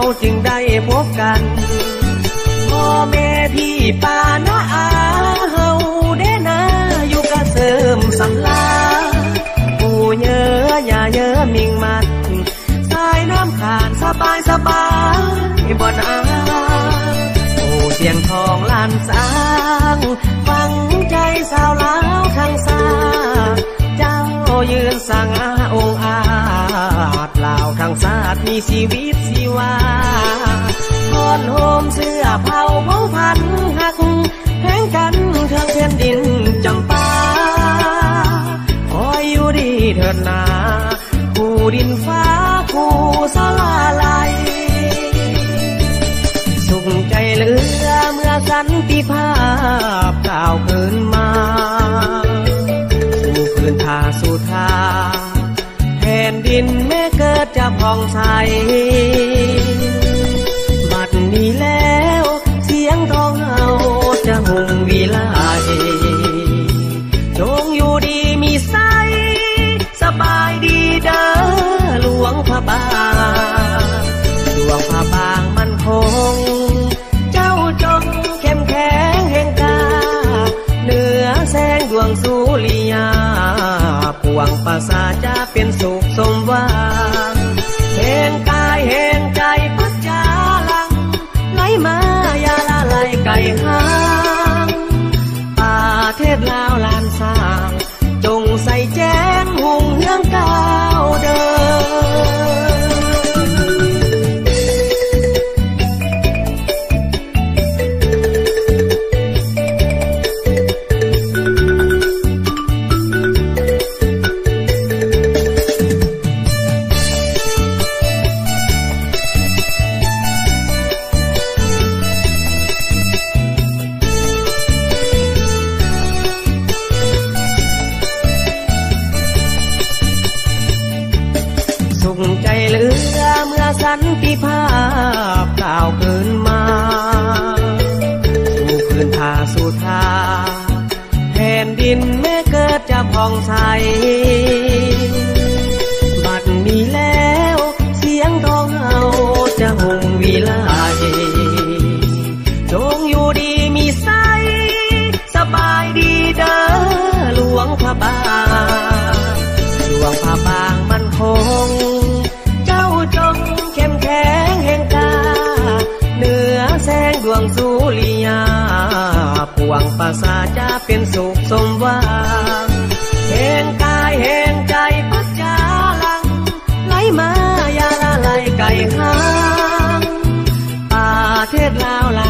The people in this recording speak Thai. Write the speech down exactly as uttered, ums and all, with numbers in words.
จึงได้พบกันพ่อแม่พี่ป้าน้าอาเฮาเด้นะอยู่กะเสริมสำลาปู่เยอะอย่าเยอะมิงมัดสายน้ำขานสบายสบายบ่นาปู่เสียงทองลานสางฟังใจสาวลาวทางซาเจ้ายืนสั่งอาองอาจลาวทางศาสตร์มีชีวิตชีวาทอนโฮมเสื้อเผาเมาพันหักแห่งกันเครื่องแผ่นดินจำปาคอยอยู่ดีเถิดนาผู้ดินฟ้าผู้สลาลายสุขใจเหลือเมื่อสันติภาพกล่าวคืนมาสู่พื้นทาสู่ทาแผ่นดินแม้เกิดจะผ่องใสบัดนี้แล้วเสียงทองเฮาจะหุ่งวิไลจงอยู่ดีมีใสสบายดีเด้อหลวงพระบางหลวงพระบางมันคงเจ้าจงเข้มแข็งแห่งกาเหนือแสงดวงสุริยาปวงประสาจะเป็นสุขสมหวังแห่งกายแห่งใจปัจจาลังไหลมาอย่าละไหลไก่ห้างประเทศลาวลานสร้างจงใส่แจ้งหุ่งเฮืองก้าวเดิใจเหลือเมื่อสันติภาพกล่าวคืนมาสู่คืนทาสู่ทาแผ่นดินแม้เกิดจะผ่องใสบัดนี้แล้วเสียงทองเฮาจะหุ่งวิไลจงอยู่ดีมีใสสบายดีเด้อหลวงพระบางหลวงพระบางมันคงจงเข้มแข็งแห่งกาเหนือแสงดวงสุริยาปวงประสาจะเป็นสุขสมหวังแห่งกายแห่งใจปัจจาลังไหลมาอย่าละไหลไก่ห้างประเทศลาว